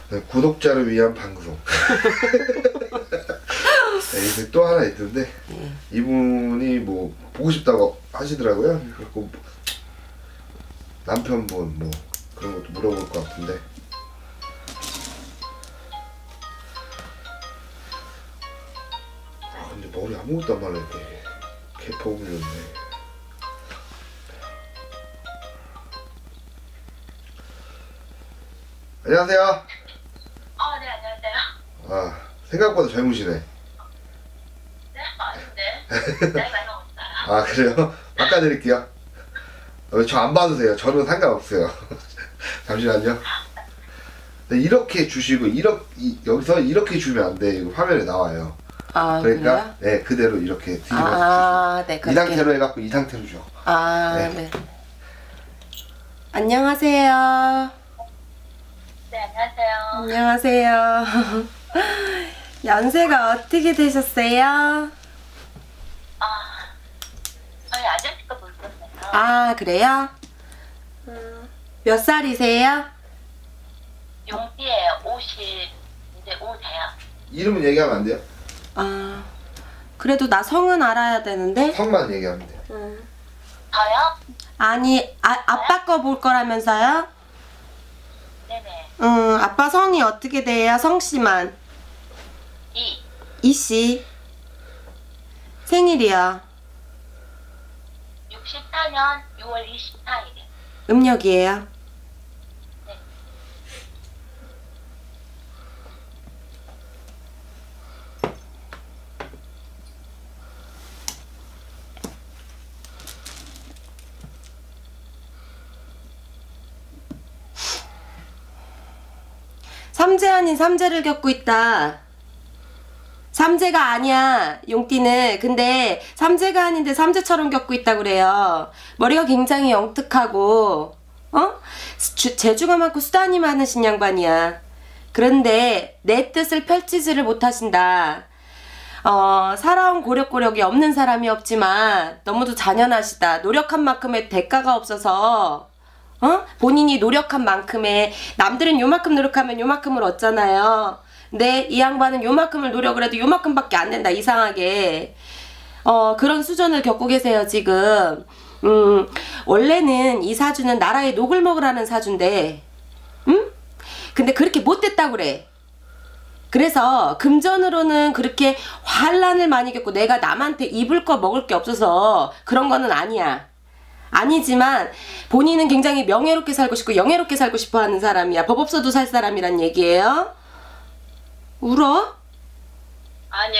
네, 구독자를 위한 방송. 네, 또 하나 있던데 이분이 뭐 보고 싶다고 하시더라고요. 그래갖고 남편분 뭐 그런 것도 물어볼 것 같은데. 아 근데 머리 아무것도 안 말랐네. 개퍼 올렸네. 안녕하세요. 네, 안녕하세요. 아 생각보다 젊으시네. 네, 아닌데. 나이 많이 먹었어요. 아 그래요? 바꿔드릴게요. 저 안 받으세요. 저는 상관없어요. 잠시만요. 네, 이렇게 주시고 여기서 이렇게 주면 안 돼. 이거 화면에 나와요. 아, 그러니까 그래요? 네 그대로 이렇게 뒤집어서 아, 네, 이 그렇게. 상태로 해갖고 이 상태로 줘. 아, 네. 네. 안녕하세요. 네, 안녕하세요. 안녕하세요. 연세가 어떻게 되셨어요? 저희 아저씨가 모르겠네요. 아, 그래요? 몇 살이세요? 용띠에 50, 이제 5세요. 이름은 얘기하면 안 돼요? 아, 그래도 나 성은 알아야 되는데? 성만 얘기하면 돼요. 저요? 아니, 아빠 거 볼 거라면서요? 네네. 아빠 성이 어떻게 돼요? 성씨만. 이씨. 생일이요. 64년 6월 24일이요. 음력이에요. 네. 삼재 아닌 삼재를 겪고 있다. 삼재가 아니야, 용띠는. 근데 삼재가 아닌데 삼재처럼 겪고 있다 그래요. 머리가 굉장히 영특하고 재주가 많고 수단이 많으신 양반이야. 그런데 내 뜻을 펼치지를 못하신다. 살아온 고력고력이 없는 사람이 없지만 너무도 잔인하시다. 노력한 만큼의 대가가 없어서 본인이 노력한 만큼의, 남들은 요만큼 노력하면 요만큼을 얻잖아요. 근데 이 양반은 요만큼을 노력을 해도 요만큼밖에 안 된다, 이상하게. 그런 수준을 겪고 계세요, 지금. 원래는 이 사주는 나라의 녹을 먹으라는 사주인데, 근데 그렇게 못됐다고 그래. 그래서 금전으로는 그렇게 환란을 많이 겪고 내가 남한테 입을 거 먹을 게 없어서 그런 거는 아니야. 아니지만 본인은 굉장히 명예롭게 살고 싶고 영예롭게 살고 싶어 하는 사람이야. 법 없어도 살 사람이란 얘기예요. 울어? 아니요.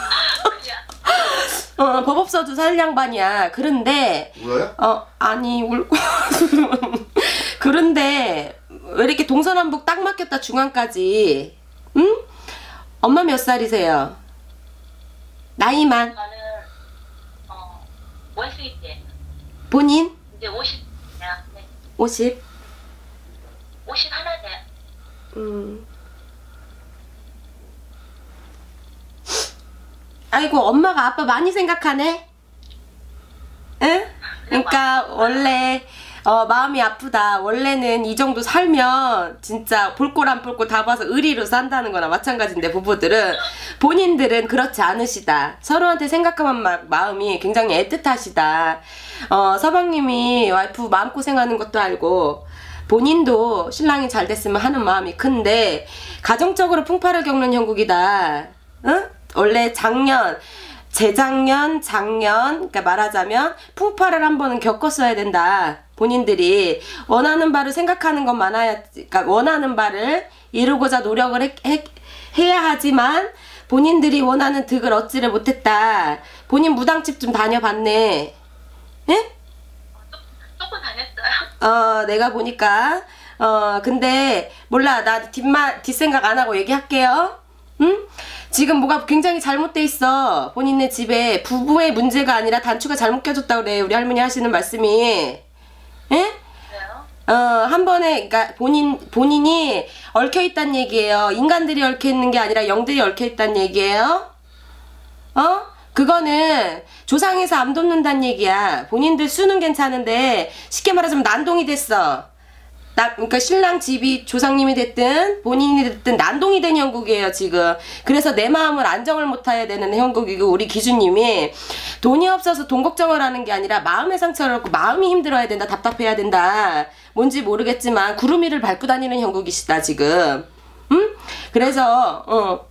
그냥. 법 없어도 살 양반이야. 그런데 울어요? 아니 울고 그런데 왜 이렇게 동서남북 딱 맞겠다, 중앙까지. 응? 엄마 몇 살이세요? 나이만. 저는, 원수이때. 본인? 이제 50, 네. 50? 51세. 아이고, 엄마가 아빠 많이 생각하네? 응? 그러니까 원래 마음이 아프다. 원래는 이 정도 살면 진짜 볼 꼴 안 볼 꼴 다 봐서 의리로 산다는 거나 마찬가지인데, 부부들은, 본인들은 그렇지 않으시다. 서로한테 생각하는 마음이 굉장히 애틋하시다. 서방님이 와이프 마음고생하는 것도 알고 본인도 신랑이 잘 됐으면 하는 마음이 큰데 가정적으로 풍파를 겪는 형국이다. 응? 원래 재작년, 작년, 그러니까 말하자면 풍파를 한 번은 겪었어야 된다. 본인들이 원하는 바를 생각하는 건 많아야, 그러니까 원하는 바를 이루고자 노력을 해야 하지만 본인들이 원하는 득을 얻지를 못했다. 본인 무당집 좀 다녀봤네. 예? 조금 다녔어요. 내가 보니까 근데 몰라, 나 뒷생각 안 하고 얘기할게요. 응? 지금 뭐가 굉장히 잘못돼 있어. 본인네 집에 부부의 문제가 아니라 단추가 잘못 껴졌다 그래, 우리 할머니 하시는 말씀이. 예? 그래요? 한 번에, 그러니까 본인이 얽혀있단 얘기예요. 인간들이 얽혀있는 게 아니라 영들이 얽혀있단 얘기예요. 그거는 조상에서 암 돕는단 얘기야. 본인들 수는 괜찮은데 쉽게 말하자면 난동이 됐어. 그러니까 신랑 집이 조상님이 됐든 본인이 됐든 난동이 된 형국이에요 지금. 그래서 내 마음을 안정을 못해야 되는 형국이고, 우리 기준님이 돈이 없어서 돈 걱정을 하는 게 아니라 마음의 상처를 얻고 마음이 힘들어야 된다, 답답해야 된다, 뭔지 모르겠지만 구름 위를 밟고 다니는 형국이시다 지금. 응? 그래서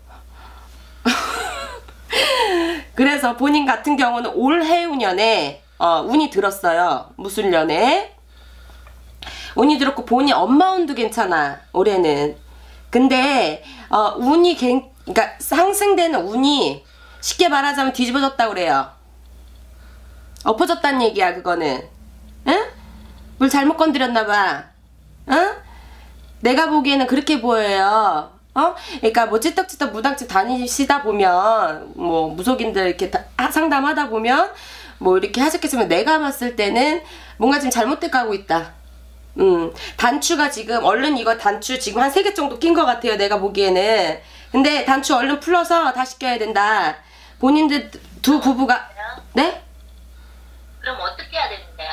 그래서 본인 같은 경우는 올해 운년에 운이 들었어요. 무술년에 운이 들었고, 본인 엄마 운도 괜찮아 올해는. 근데 운이 그러니까 상승되는 운이 쉽게 말하자면 뒤집어졌다 그래요. 엎어졌다는 얘기야 그거는. 응? 뭘 잘못 건드렸나봐. 응? 내가 보기에는 그렇게 보여요. 그러니까 뭐 찌떡찌떡 무당집 다니시다 보면, 뭐 무속인들 이렇게 상담하다 보면 뭐 이렇게 하셨겠지만, 내가 봤을 때는 뭔가 지금 잘못돼 가고 있다. 단추가 지금, 얼른 이거 단추 지금 한 3개 정도 낀 것 같아요 내가 보기에는. 근데 단추 얼른 풀어서 다시 껴야 된다. 본인들 두 부부가. 네? 그럼 어떻게 해야 되는데요?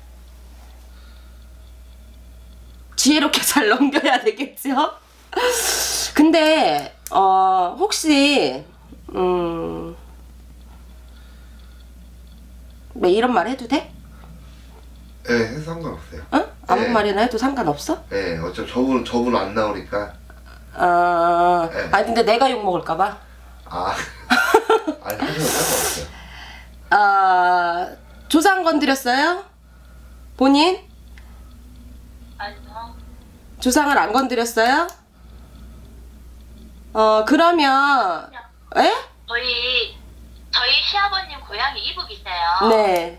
지혜롭게 잘 넘겨야 되겠죠? 근데 혹시 뭐 이런 말 해도 돼? 네, 해서 상관없어요. 응? 아무 네. 말이나 해도 상관없어? 네, 어차피 저분 안 나오니까. 네. 아니 근데 내가 욕 먹을까봐. 아니 하셔도 상관없어요. 조상 건드렸어요? 본인? 아니요. 조상을 안 건드렸어요? 그러면 에? 저희 시아버님 고향이 이북이세요. 네.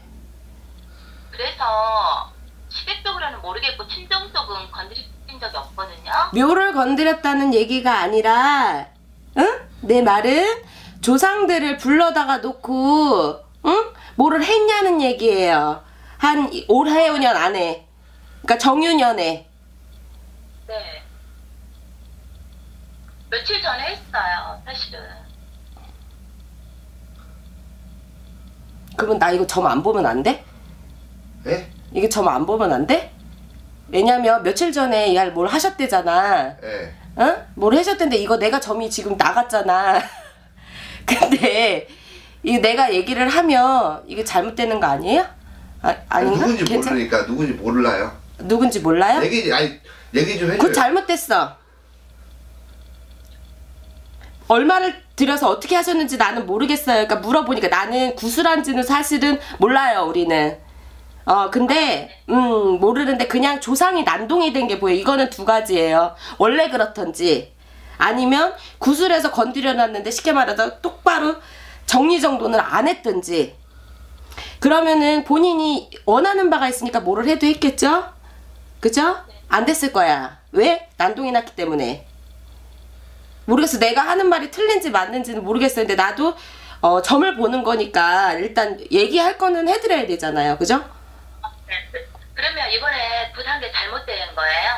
그래서 시댁 쪽으로는 모르겠고 친정 쪽은 건드린 적이 없거든요. 묘를 건드렸다는 얘기가 아니라, 응? 내 말은 조상들을 불러다가 놓고, 응? 뭐를 했냐는 얘기예요. 한 올해 5년 안에, 그러니까 정유년에. 네. 며칠 전에 했어요, 사실은. 그러면 나 이거 점 안 보면 안 돼? 네? 이게 점 안 보면 안 돼? 왜냐면 며칠 전에 이 알 뭘 하셨대잖아. 네. 응? 뭘 하셨던데 이거 내가 점이 지금 나갔잖아. 근데 이 내가 얘기를 하면 이게 잘못되는 거 아니에요? 아닌가? 누군지 괜찮... 모르니까. 누군지 몰라요. 누군지 몰라요? 얘기 좀 해줘요. 그거 잘못됐어. 얼마를 들여서 어떻게 하셨는지 나는 모르겠어요. 그러니까 물어보니까 나는 구슬한지는 사실은 몰라요, 우리는. 근데 모르는데 그냥 조상이 난동이 된 게 보여. 이거는 두 가지예요. 원래 그렇던지, 아니면 구슬해서 건드려 놨는데 쉽게 말해서 똑바로 정리정돈을 안 했던지. 그러면은 본인이 원하는 바가 있으니까 뭐를 해도 했겠죠? 그죠? 안 됐을 거야. 왜? 난동이 났기 때문에. 모르겠어. 내가 하는 말이 틀린지 맞는지는 모르겠어요. 근데 나도 점을 보는 거니까 일단 얘기할 거는 해드려야 되잖아요. 그죠? 네. 그러면 이번에 부산 게 잘못된 거예요?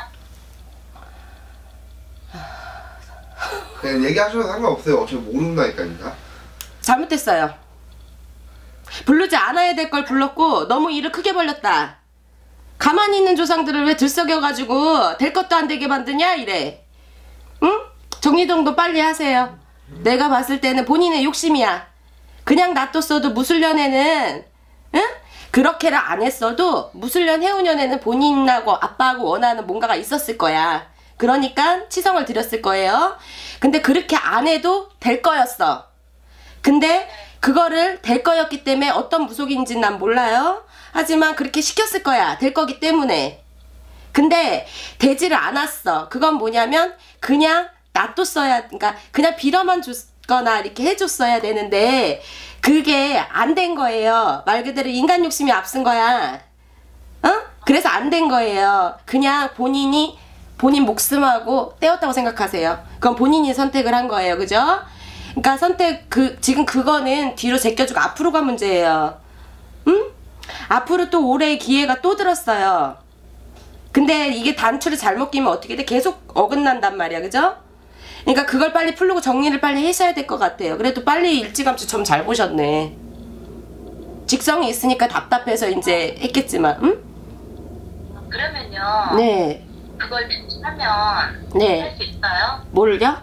그냥 얘기하셔도 상관없어요. 어차피 모른다니까요. 잘못됐어요. 부르지 않아야 될 걸 불렀고 너무 일을 크게 벌렸다. 가만히 있는 조상들을 왜 들썩여가지고 될 것도 안 되게 만드냐 이래. 응? 정리정돈 빨리 하세요. 내가 봤을 때는 본인의 욕심이야. 그냥 놔뒀어도 무술년에는, 응? 그렇게를 안 했어도 무술년 해운년에는 본인하고 아빠하고 원하는 뭔가가 있었을 거야. 그러니까 치성을 드렸을 거예요. 근데 그렇게 안 해도 될 거였어. 근데 그거를 될 거였기 때문에 어떤 무속인지는 난 몰라요. 하지만 그렇게 시켰을 거야. 될 거기 때문에. 근데 되지를 않았어. 그건 뭐냐면 그냥 놔뒀어야, 그러니까 그냥 빌어만 줬거나 이렇게 해줬어야 되는데 그게 안 된 거예요. 말 그대로 인간 욕심이 앞선 거야. 그래서 안 된 거예요. 그냥 본인 목숨하고 떼었다고 생각하세요. 그건 본인이 선택을 한 거예요. 그죠? 그러니까 지금 그거는 뒤로 제껴주고 앞으로가 문제예요. 응? 앞으로 또 올해 기회가 또 들었어요. 근데 이게 단추를 잘못 끼면 어떻게 돼? 계속 어긋난단 말이야. 그죠? 그러니까 그걸 빨리 풀고 정리를 빨리 하셔야 될 것 같아요. 그래도 빨리 일찌감치 점 잘 보셨네. 직성이 있으니까 답답해서 이제 했겠지만, 응? 그러면요. 네. 그걸 하면 네. 할 수 있어요? 뭘요?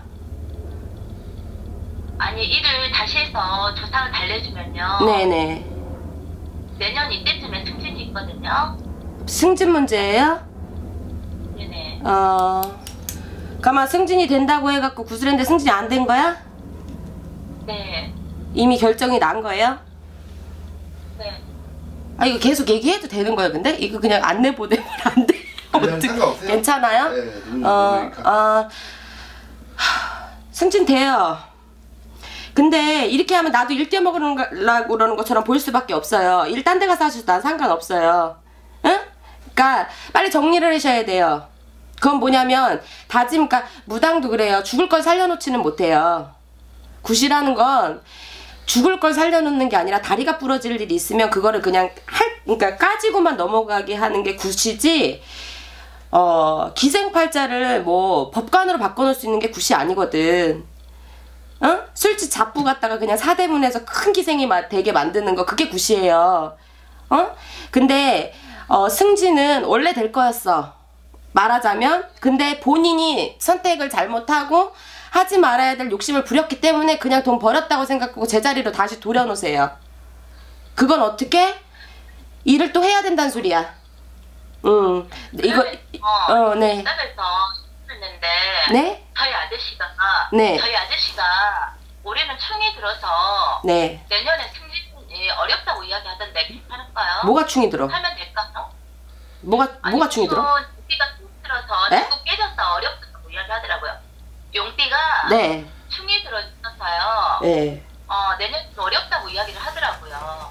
아니 일을 다시 해서 조사를 달래주면요. 네네. 내년 이때쯤에 승진이 있거든요. 승진 문제예요? 네네. 가만 승진이 된다고 해갖고 구슬했는데 승진이 안 된 거야? 네. 이미 결정이 난 거예요? 네. 아 이거 계속 얘기해도 되는 거예요 근데? 이거 그냥 안내 보내면 안 돼? 그냥 상관없어요? 괜찮아요? 네, 모르니까. 승진 돼요. 근데 이렇게 하면 나도 일 떼먹으려고 그러는 것처럼 보일 수밖에 없어요. 일 딴 데 가서 하셔도 난 상관없어요. 응? 그러니까 빨리 정리를 하셔야 돼요. 그건 뭐냐면 다짐, 그러니까 무당도 그래요. 죽을 걸 살려놓지는 못해요. 굿이라는 건 죽을 걸 살려놓는 게 아니라 다리가 부러질 일이 있으면 그거를 그냥 그러니까 까지고만 넘어가게 하는 게 굿이지. 기생팔자를 뭐 법관으로 바꿔놓을 수 있는 게 굿이 아니거든. 술집 잡부 갔다가 그냥 사대문에서 큰 기생이 되게 만드는 거 그게 굿이에요. 근데 승진은 원래 될 거였어. 말하자면. 근데 본인이 선택을 잘못하고 하지 말아야 될 욕심을 부렸기 때문에 그냥 돈 버렸다고 생각하고 제자리로 다시 돌려놓으세요. 그건 어떻게? 일을 또 해야 된다는 소리야. 이거 네. 그래서 했는데 네? 저희 아저씨가 올해는 충이 들어서 네. 내년에 승진이 어렵다고 이야기하던데 괜찮을까요? 뭐가 충이 들어? 하면 될까요? 뭐가 충이 들어? 용띠가 충이 들어서 네? 자꾸 깨져서 어렵다고 이야기하더라고요. 용띠가 네. 충이 들어서요. 네. 내년 어렵다고 이야기를 하더라고요.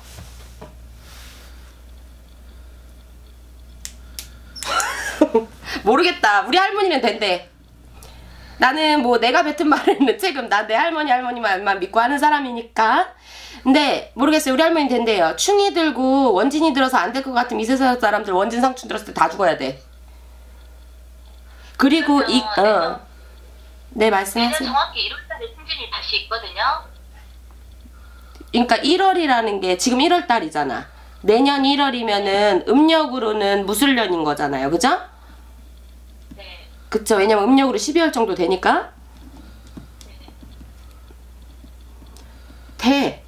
모르겠다. 우리 할머니는 된대. 나는 뭐 내가 뱉은 말에는 책임 나 내 할머니만 믿고 하는 사람이니까. 근데 모르겠어요. 우리 할머니 된대요. 충이 들고 원진이 들어서 안 될 것 같으면 이 세상 사람들 원진 상충 들었을 때 다 죽어야 돼. 그리고 네 말씀하세요. 내년 정확히 1월달에 승진이 다시 있거든요. 그러니까 1월이라는 게 지금 1월달이잖아. 내년 1월이면은 음력으로는 무술년인 거잖아요. 그죠? 네. 그쵸. 왜냐면 음력으로 12월 정도 되니까. 돼.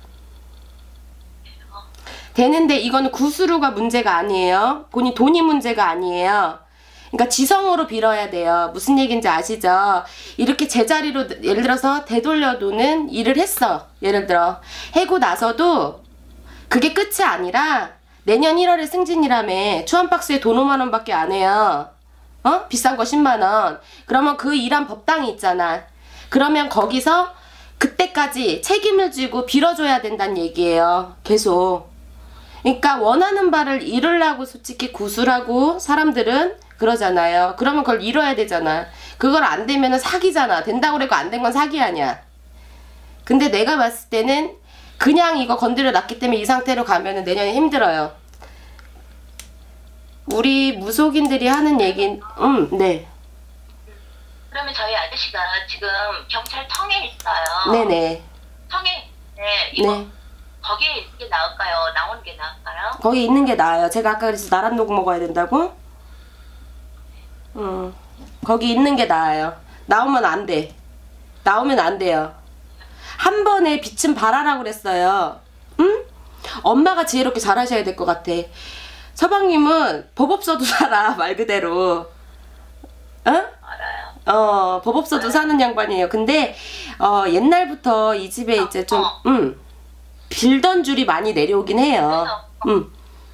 되는데 이거는 구수루가 문제가 아니에요. 본인 돈이 문제가 아니에요. 그러니까 지성으로 빌어야 돼요. 무슨 얘기인지 아시죠? 이렇게 제자리로 예를 들어서 되돌려도는 일을 했어. 예를 들어 해고 나서도 그게 끝이 아니라 내년 1월에 승진이라며 추한박스에 돈 5만원 밖에 안 해요. 비싼 거 10만원. 그러면 그 일한 법당이 있잖아. 그러면 거기서 그때까지 책임을 지고 빌어줘야 된다는 얘기예요. 계속. 그러니까 원하는 바를 이루려고 솔직히 구수라고 사람들은 그러잖아요. 그러면 그걸 이뤄야 되잖아. 그걸 안 되면은 사기잖아. 된다고 그래도 안 된 건 사기 아니야. 근데 내가 봤을 때는 그냥 이거 건드려 놨기 때문에 이 상태로 가면은 내년에 힘들어요. 우리 무속인들이 하는 얘긴 네. 그러면 저희 아저씨가 지금 경찰청에 있어요. 네네. 청에 이거 네. 거기에 있는 게 나을까요? 나오는 게 나을까요? 거기 있는 게 나아요. 제가 아까 그래서 나란 녹 먹어야 된다고? 거기 있는 게 나아요. 나오면 안 돼. 나오면 안 돼요. 한 번에 빛은 발하라고 그랬어요. 응? 엄마가 지혜롭게 잘하셔야 될 것 같아. 서방님은 법 없어도 살아. 말 그대로. 알아요. 법 없어도 사는 양반이에요. 근데 옛날부터 이 집에 이제 좀 빌던 줄이 많이 내려오긴 해요. 그래요.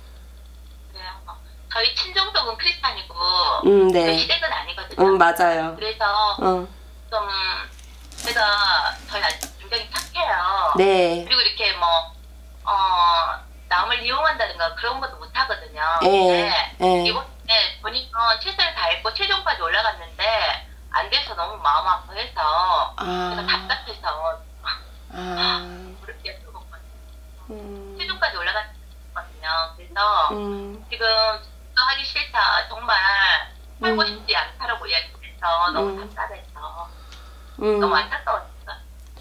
저희 친정족은 크리스찬이고 네. 시댁은 아니거든요. 맞아요. 그래서 좀 제가 저희 아저씨 굉장히 착해요. 네. 그리고 이렇게 뭐 남을 이용한다든가 그런 것도 못 하거든요. 예. 이번에 보니까 최선을 다했고 최종까지 올라갔는데 안 돼서 너무 마음 아파해서 그래서 답답해서 그렇게 했거든요. 최종까지 올라갔거든요. 그래서 지금 하기 싫다, 정말 살고 싶지 않다라고 이야기해서 너무 답답해서 너무 안타까웠어요.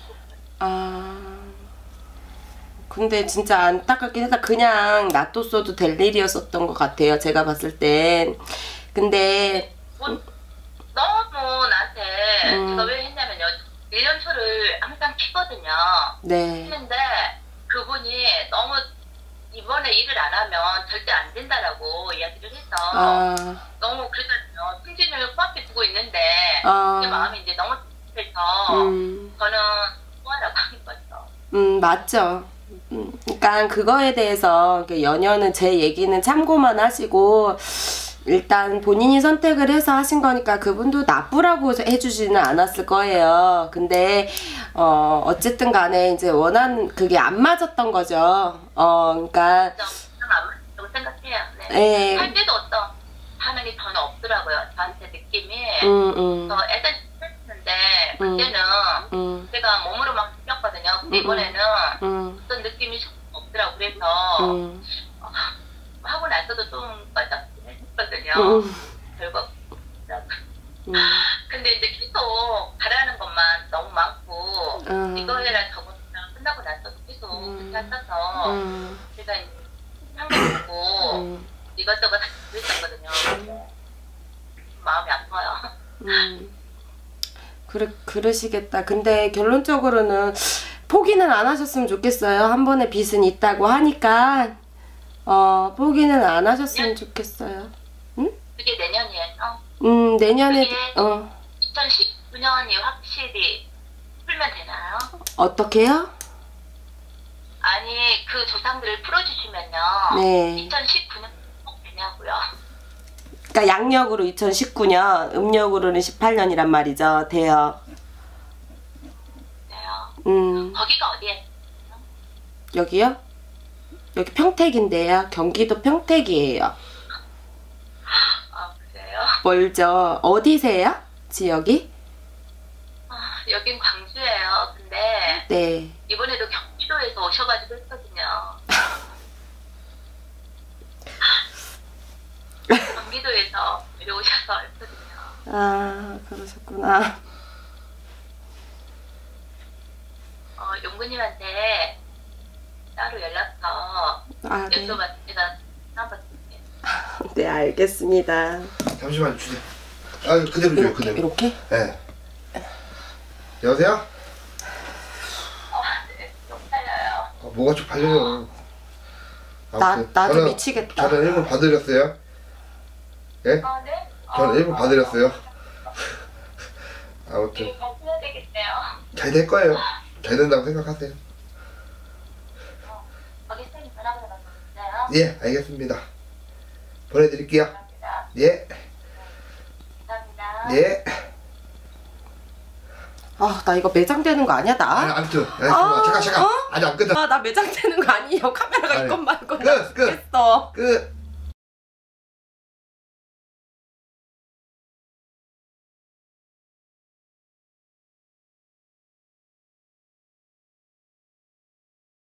근데 진짜 안타깝긴 해서 그냥 놔뒀어도 될 일이었었던 것 같아요. 제가 봤을 땐. 근데 뭐 너무 나한테 음. 제가 왜 했냐면요. 1년 초를 항상 키거든요. 네. 했는데 그분이 너무 이번에 일을 안 하면 절대 안 된다라고 이야기를 해서 아, 너무 그러거든요. 승진을 코앞에 두고 있는데 아. 제 마음이 이제 너무 급해서 음. 저는 뭐하라고 하는 거죠. 맞죠. 그러니까 그거에 대해서 연연은 제 얘기는 참고만 하시고 일단 본인이 선택을 해서 하신 거니까 그분도 나쁘라고 해주지는 않았을 거예요. 근데 어쨌든 간에 이제 원한 그게 안 맞았던 거죠. 그러니까 저는 안 맞다고 생각해요. 네. 예. 할 때도 어떤 반응이 전혀 없더라고요. 저한테 느낌이. 그래서 애들 했는데 그때는 제가 몸으로만 느꼈거든요. 근데 이번에는 어떤 느낌이 전혀 없더라고. 그래서 하고 나서도 좀 했거든요. 결국. 근데 이제 계속 바라는 것만 너무 많고 이거 해라 저거 해라 끝나고 나서도 계속 그렇게 하셔서 제가 이제 상관없고 이것저것 그랬었거든요. 마음이 아파요. 그러시겠다. 근데 결론적으로는 포기는 안 하셨으면 좋겠어요. 한 번의 빚은 있다고 하니까 포기는 안 하셨으면 좋겠어요. 그게 내년이에요. 내년에 그게 2019년이 확실히 풀면 되나요? 어떻게요? 아니 그 조상들을 풀어주시면요. 네. 2019년 꼭 되냐고요. 그러니까 양력으로 2019년, 음력으로는 18년이란 말이죠. 돼요. 네요. 거기가 어디에? 여기요? 여기 평택인데요. 경기도 평택이에요. 아 그래요? 멀죠. 어디세요? 지역이? 여긴 광주예요. 근데 네. 이번에도 경기도에서 오셔가지고 했거든요. 경기도에서 내려오셔서 했거든요. 아, 그러셨구나. 용구님한테 따로 연락서 아, 네. 여쭤봤을 제가 한번 드릴게요. 네, 알겠습니다. 잠시만 주세요. 아 그대로 줘요. 그대로. 이렇게? 네. 여보세요? 네, 좀 살려요. 뭐가 좀 팔려요. 아무튼 나도 저는- 미치겠다. 저는 일본 봐드렸어요. 예? 네? 저는 일본 봐드렸어요. 아무튼 이거 같이 해야 되겠네요. 잘 될 거예요. 잘 된다고 생각하세요. 거기 쌤이 전화번호 남겨주세요. 예, 알겠습니다. 보내드릴게요. 감사합니다. 예, 감사합니다. 예. 아, 나 이거 매장되는 거 아니야, 나? 아무튼 잠깐. 아직 안 끝났어. 나 매장되는 거 아니에요. 카메라가 아니, 이것만 끝. 끝. 끝.